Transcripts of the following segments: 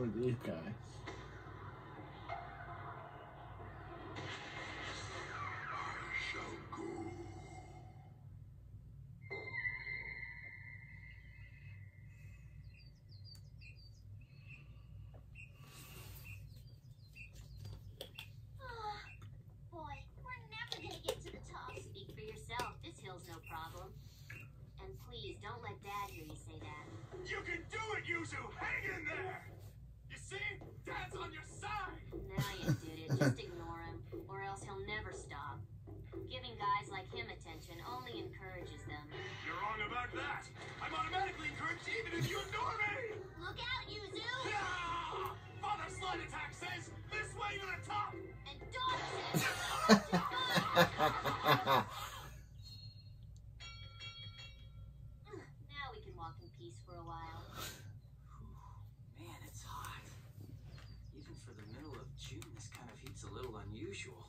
Who are these guys? No problem. And please, don't let Dad hear you say that. You can do it, Yuzu! Hang in there! You see? Dad's on your side! Now you did it. Just ignore him, or else he'll never stop. Giving guys like him attention only encourages them. You're wrong about that! I'm automatically encouraged even if you ignore me! Look out, Yuzu! Ah! Father Slide Attack says, this way to the top! And Daughter says, for a while. Man, it's hot. Even for the middle of June, this kind of heat's a little unusual.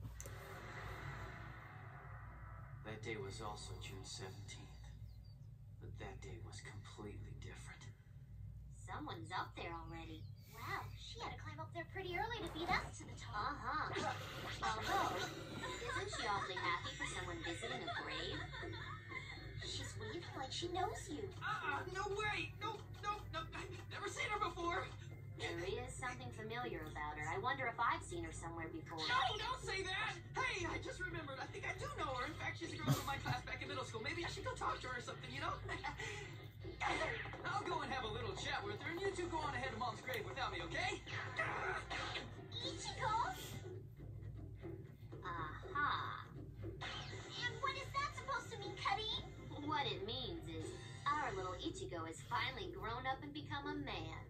That day was also June 17th. But that day was completely different. Someone's up there already. Wow, she had to climb up there pretty early to beat us to the top. Although, isn't she awfully happy for someone visiting a grave? She's waving like she knows you. No way! No, I've never seen her before! There is something familiar about her. I wonder if I've seen her somewhere before. No, don't say that! Hey, I just remembered. I think I do know her. In fact, she's a girl from my class back in middle school. Maybe I should go talk to her or something, you know? I'll go and have a little chat with her, and you two go on ahead to Mom's grave without me, okay? Ichigo? Aha. And what is that supposed to mean, Cuddy? What it means is our little Ichigo has finally grown up and become a man.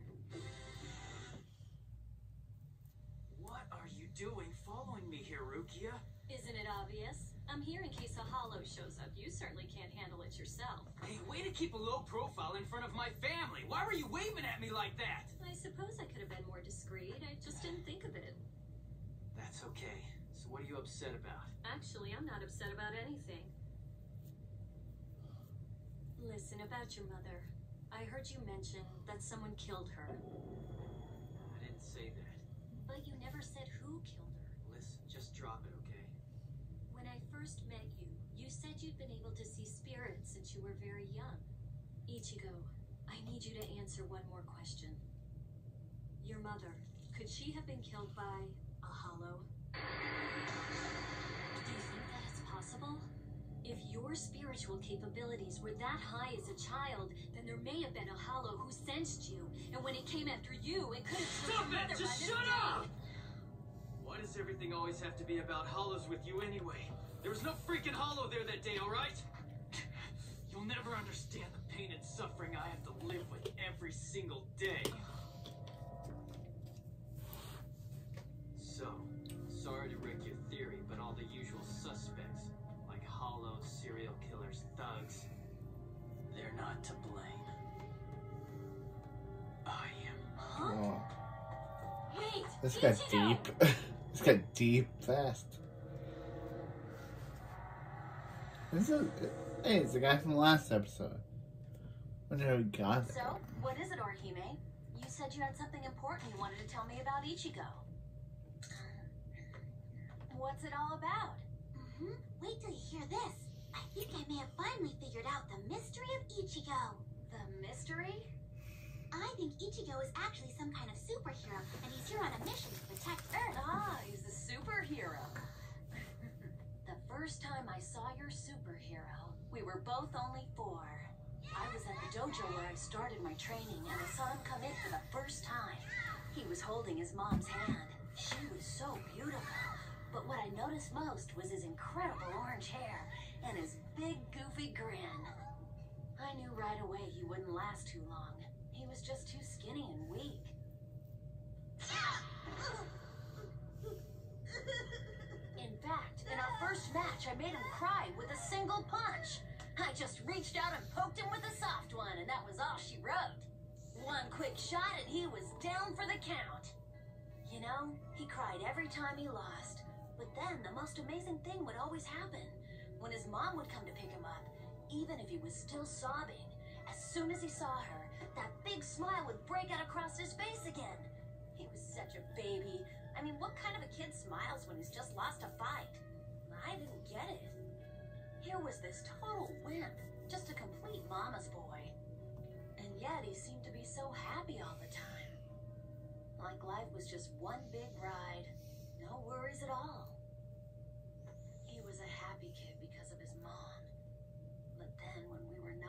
What are you doing following me here, Rukia? Isn't it obvious? I'm here in case a hollow shows up. You certainly can't handle it yourself. Hey, way to keep a low profile in front of my family. Why were you waving at me like that? I suppose I could have been more discreet. I just didn't think of it. That's okay. So what are you upset about? Actually, I'm not upset about anything. Listen, about your mother. I heard you mention that someone killed her. I didn't say that. But you never said who killed her. Listen, just drop it, okay? When I first met you, you said you'd been able to see spirits since you were very young. Ichigo, I need you to answer one more question. Your mother, could she have been killed by a hollow? Do you think that it's possible? If your spiritual capabilities were that high as a child, then there may have been a hollow who sensed you, and when it came after you, it could have killed Stop your mother it! Just shut up! Why does everything always have to be about hollows with you anyway? There was no freaking hollow there that day, alright? You'll never understand the pain and suffering I have to live with every single day. So, sorry to wreck your theory, but all the usual suspects, like hollows, serial killers, thugs, they're not to blame. I am. Huh? Oh, Wait! this got Ichigo! deep. This got deep fast. Hey, it's the guy from the last episode. Wonder how he got there. So, what is it, Orihime? You said you had something important you wanted to tell me about Ichigo. What's it all about? Wait till you hear this. I think I may have finally figured out the mystery of Ichigo. The mystery? I think Ichigo is actually some kind of superhero, and he's here on a mission to protect Earth. Ah, he's a superhero. The first time I saw your superhero, we were both only 4. I was at the dojo where I started my training, and I saw him come in for the first time. He was holding his mom's hand. She was so beautiful. But what I noticed most was his incredible orange hair and his big, goofy grin. I knew right away he wouldn't last too long. He was just too skinny and weak. In fact, in our first match, I made him cry with a single punch. I just reached out and poked him with a soft one, and that was all she wrote. One quick shot and he was down for the count. You know, he cried every time he lost. But then the most amazing thing would always happen. When his mom would come to pick him up, even if he was still sobbing, as soon as he saw her, that big smile would break out across his face again. He was such a baby. I mean, what kind of a kid smiles when he's just lost a fight? I didn't get it. Here was this total wimp, just a complete mama's boy. And yet he seemed to be so happy all the time. Like life was just one big ride. No worries at all. He was a happy kid because of his mom. But then when we were 9,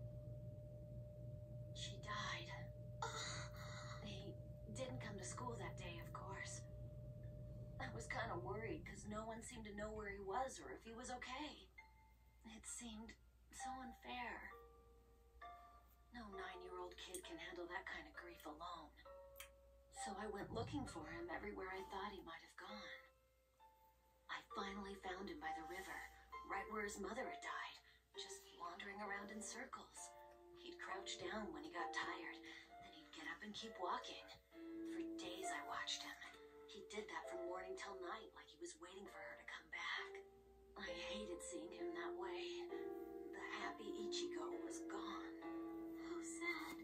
she died. He didn't come to school that day, of course. I was kind of worried because no one seemed to know where he was or if he was okay. It seemed so unfair. No 9-year-old kid can handle that kind of grief alone. So I went looking for him everywhere I thought he might have gone. I finally found him by the river, right where his mother had died, just wandering around in circles. He'd crouch down when he got tired, then he'd get up and keep walking. For days I watched him. He did that from morning till night, like he was waiting for her to come back. I hated seeing him that way. The happy Ichigo was gone. How sad.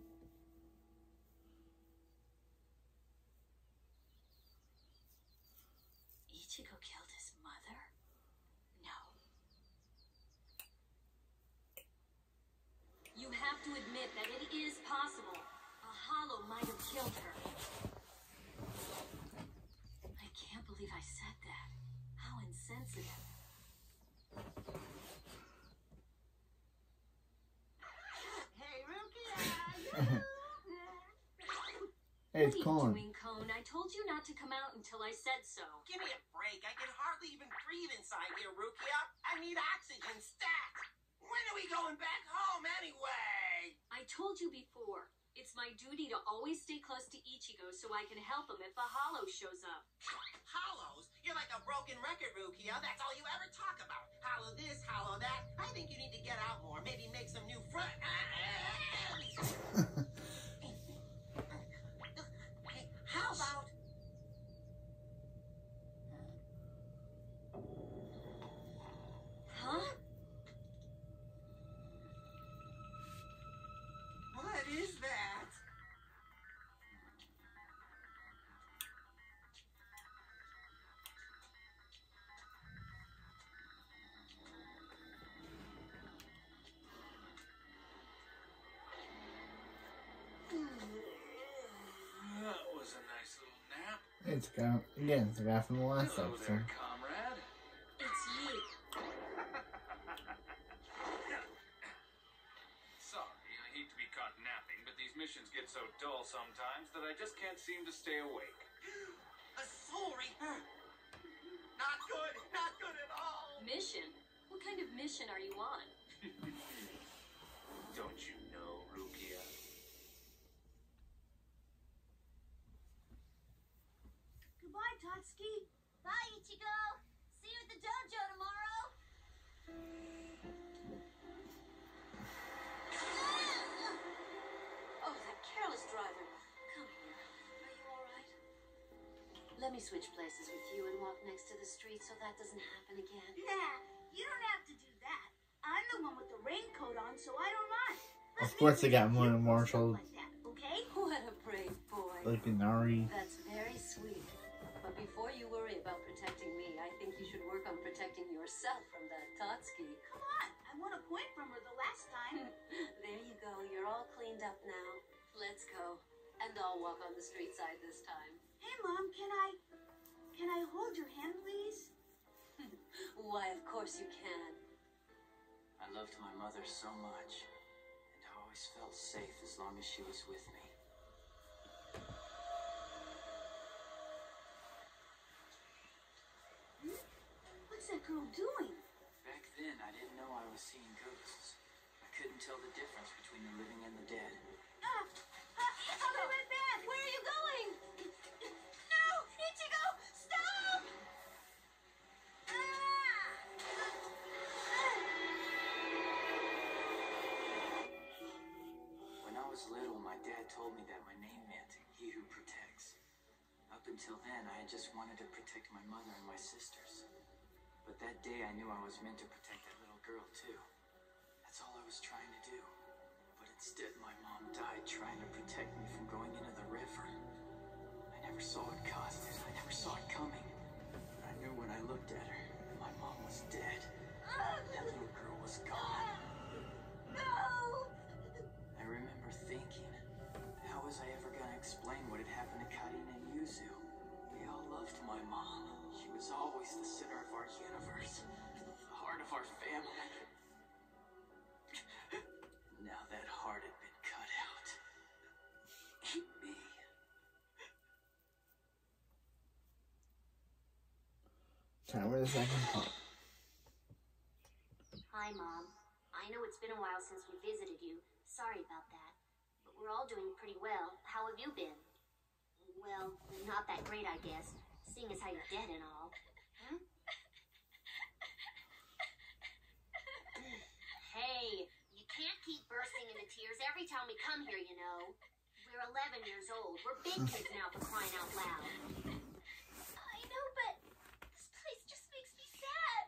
Ichigo killed his mother? No. You have to admit that it is possible. A hollow might have killed her. I can't believe I said that. How insensitive. Hey, Rukia! Hey, What it's are you Colin. doing, Cone? I told you not to come out until I said so. Give me a break. I can hardly even breathe inside here, Rukia. I need oxygen stat. When are we going back home anyway? I told you before. It's my duty to always stay close to Ichigo so I can help him if a hollow shows up. Hollows? You're like a broken record, Rukia. That's all you ever talk about. Hollow this, hollow that. I think you need to get out more. Maybe make some new friends. Hey, how about... Huh? What is that? That was a nice little nap. It's the guy from the last Hello episode. there, comrade. It's you. Sorry, I hate to be caught napping, but these missions get so dull sometimes that I just can't seem to stay awake. A soul reaper? Not good. Not good at all. Mission? What kind of mission are you on? Don't you know, Rukia? Goodbye, Tatsuki. Bye, Ichigo. See you at the dojo tomorrow. Oh, that careless driver. Come here. Are you all right? Let me switch places with you and walk next to the street so that doesn't happen again. Nah, you don't have to do that. I'm the one with the raincoat on, so I don't mind. Of course they got more Like Marshall, that, okay? What a brave boy. like Nari. That's very sweet. But before you worry about protecting me, I think you should work on protecting yourself from that Tatsuki. Come on, I won a point from her the last time. There you go. You're all cleaned up now. Let's go. And I'll walk on the street side this time. Hey, Mom, can I hold your hand, please? Why, of course you can. I loved my mother so much, and I always felt safe as long as she was with me. What's that girl doing? Back then, I didn't know I was seeing ghosts. I couldn't tell the difference between the living and the dead. I'll be right back. Where are you going? No, Ichigo, stop! When I was little, my dad told me that my name meant he who protects. Up until then, I had just wanted to protect my mother and my sisters. But that day, I knew I was meant to protect that little girl, too. That's all I was trying to do. But Instead, my mom died trying to protect me from going into the river. I never saw it caused it. I never saw it coming. But I knew when I looked at her, my mom was dead. That little girl was gone. No! I remember thinking, how was I ever gonna explain what had happened to Karina and Yuzu? We all loved my mom. She was always the center of our universe, the heart of our family. Now that heart had been cut out. Me. Time for the second part. Hi, Mom. I know it's been a while since we visited you. Sorry about that. But we're all doing pretty well. How have you been? Well, not that great, I guess, seeing as how you're dead and all. Huh? Hey, you can't keep bursting into tears every time we come here, you know. We're 11 years old. We're big kids now, for crying out loud. I know, but this place just makes me sad.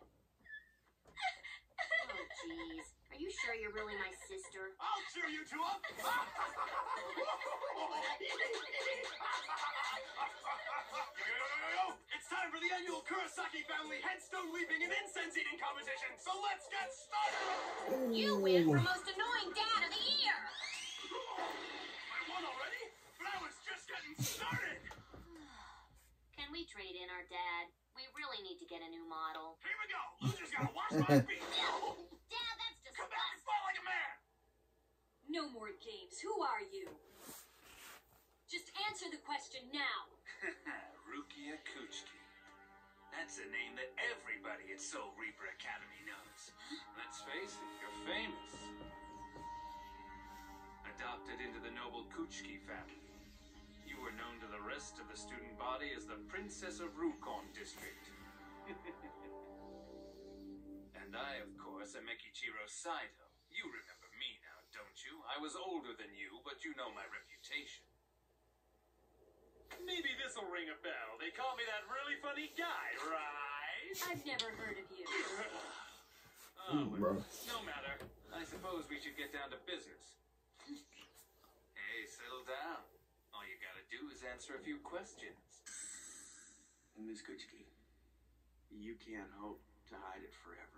Oh, jeez. Are you sure you're really my sister? I'll cheer you two up. It's time for the annual Kurosaki family headstone leaping and incense eating competition. So let's get started. You win for most annoying dad of the year. I won already, but I was just getting started. Can we trade in our dad? We really need to get a new model. Here we go. Loser's gotta wash my feet. Dad, that's Come back and disgusting. fight like a man. No more games. Who are you? Just answer the question now. Rukia Kuchiki. That's a name that everybody at Soul Reaper Academy knows. Let's face it, you're famous. Adopted into the noble Kuchiki family, you were known to the rest of the student body as the Princess of Rukon District. And I, of course, am Ekichiro Saito. You remember me now, don't you? I was older than you, but you know my reputation. Maybe this'll ring a bell. They call me that really funny guy, right? I've never heard of you. Oh, Bro. no matter. I suppose we should get down to business. Hey, settle down. All you gotta do is answer a few questions. Miss Kuchiki, you can't hope to hide it forever.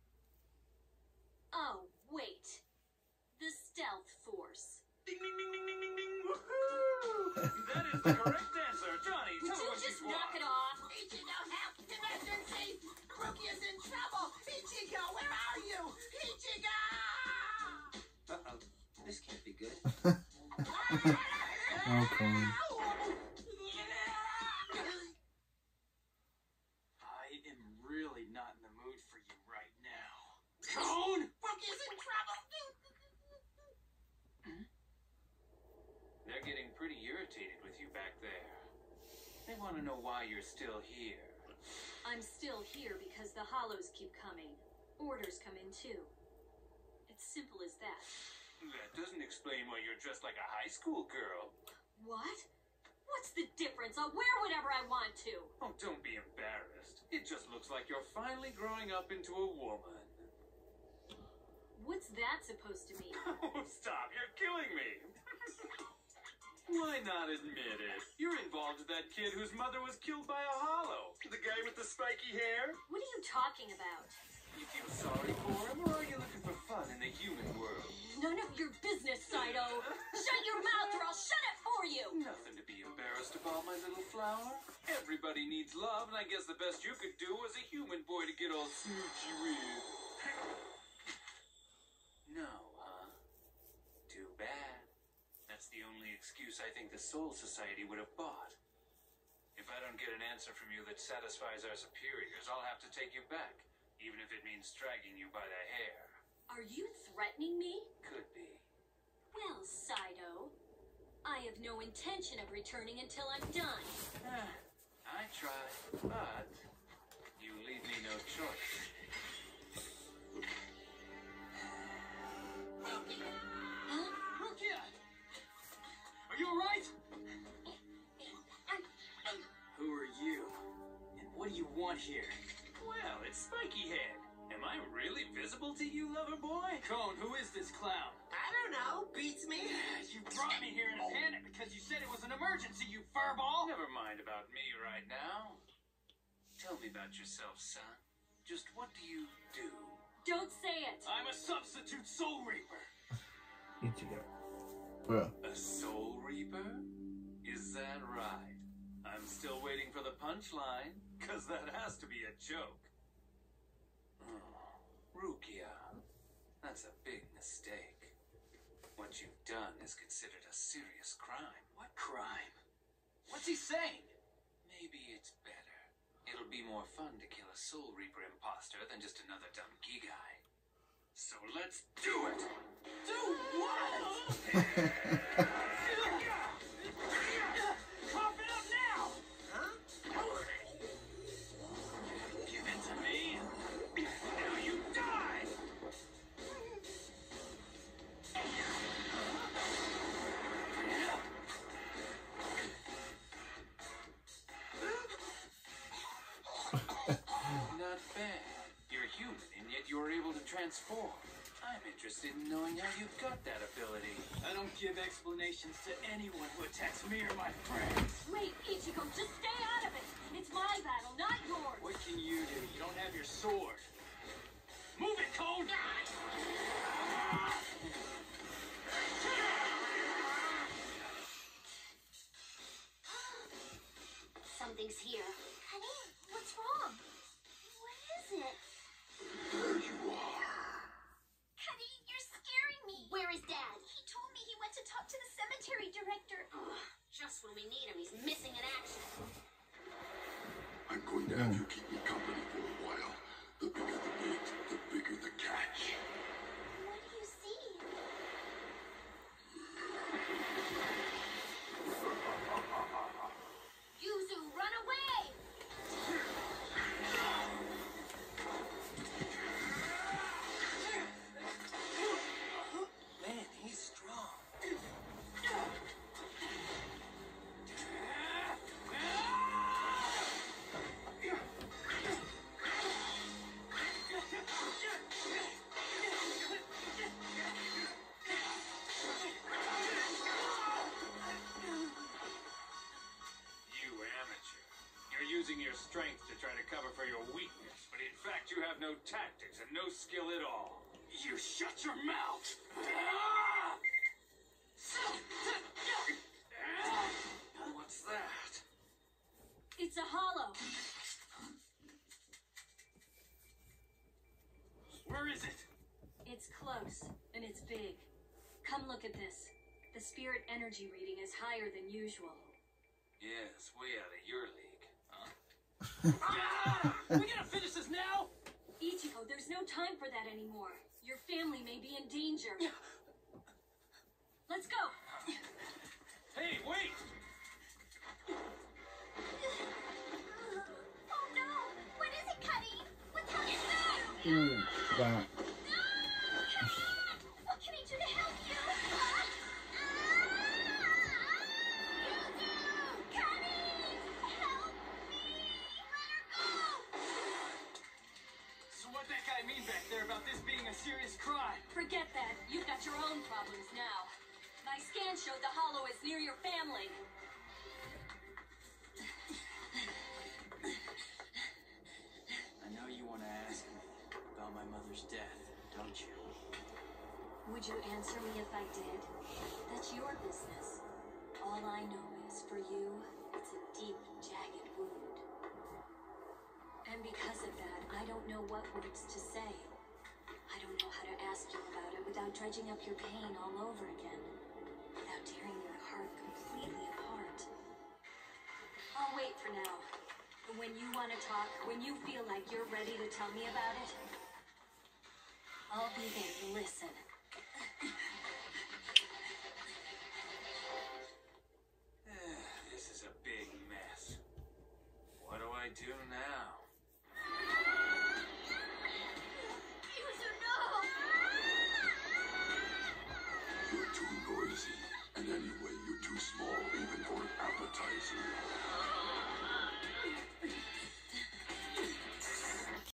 Oh, wait. The stealth force. Ding, ding, ding, ding, ding, ding, ding. Woohoo! That is the correct answer. Johnny, Would tell you us what just you knock want. it off? Ichigo, help! Emergency! Rukia's in trouble! Ichigo, where are you? Ichigo! Uh-oh. This can't be good. Oh, come on. I am really not in the mood for you right now. Cone! Rukia's in trouble! They're getting pretty irritated with you back there. They want to know why you're still here. I'm still here because the hollows keep coming. Orders come in too. It's simple as that. That doesn't explain why you're dressed like a high school girl. What? What's the difference? I'll wear whatever I want to. Oh, don't be embarrassed. It just looks like you're finally growing up into a woman. What's that supposed to mean? Oh, stop. You're killing me. Why not admit it? You're involved with that kid whose mother was killed by a hollow. The guy with the spiky hair? What are you talking about? You feel sorry for him, or are you looking for fun in the human world? None of your business, Saito. Shut your mouth or I'll shut it for you. Nothing to be embarrassed about, my little flower. Everybody needs love, and I guess the best you could do as a human boy to get all smoochy with. No, huh? Too bad. That's the only excuse I think the Soul Society would have bought. If I don't get an answer from you that satisfies our superiors, I'll have to take you back, even if it means dragging you by the hair. Are you threatening me? Could be. Well, Saito, I have no intention of returning until I'm done. I try, but you leave me no choice. Huh? Rukia! Are you alright? Who are you? And what do you want here? Well, it's Spiky Head. Am I really visible to you, lover boy? Cone, who is this clown? I don't know, beats me. You brought me here in a panic because you said it was an emergency, you furball! Never mind about me right now. Tell me about yourself, son. Just what do you do? Don't say it! I'm a substitute Soul Reaper! Ichigo. Bro. A Soul Reaper? Is that right? I'm still waiting for the punchline, cause that has to be a joke. Rukia, that's a big mistake. What you've done is considered a serious crime. What crime? What's he saying? Maybe it's better. It'll be more fun to kill a Soul Reaper imposter than just another dumb Gigai. So let's do it! Do what? Cough it up now! Huh? Give it to me! Now you die! Not bad. You're human, and yet you're able to transform. I'm interested in knowing how you got that ability. I don't give explanations to anyone who attacks me or my friends. Wait, Ichigo, just stay out of it! It's my battle, not yours! What can you do? You don't have your sword. Move it, Cone! Something's here. Honey, what's wrong? What is it? There you are. Honey, you're scaring me. Where is Dad? He told me he went to talk to the cemetery director. Just when we need him, he's missing in action. I'm going to have you keep me company for a while. The bigger the bait, the bigger the catch. What do you see? Yuzu, run away! Man, he's strong. You amateur. You're using your strength to try to cover for your weakness, but in fact you have no tactics and no skill at all. You shut your mouth! What's that? It's a hollow! Where is it? It's close, and it's big. Come look at this. The spirit energy reading is higher than usual. Yes, way out of your league. Huh? We gotta finish this now! Ichigo, there's no time for that anymore. Your family may be in danger. Let's go! Hey, wait! Oh no! What is it, Cuddy? What's happening? Ooh, wow. What can I do to help you? Cuddy! Help me! Let her go! So what'd that guy mean back there about this being a serious crime? Forget that. You've got your own problems now. My scan showed the hollow is near your family. I know you want to ask me about my mother's death, don't you? Would you answer me if I did? That's your business. All I know is, for you, it's a deep, jagged wound. And because of that, I don't know what words to say. I don't know how to ask you about it without dredging up your pain all over again. Without tearing your heart completely apart. I'll wait for now. And when you want to talk, when you feel like you're ready to tell me about it, I'll be there to listen. This is a big mess. What do I do now? Yuzu, no! You're too noisy. And anyway, you're too small even for an appetizer.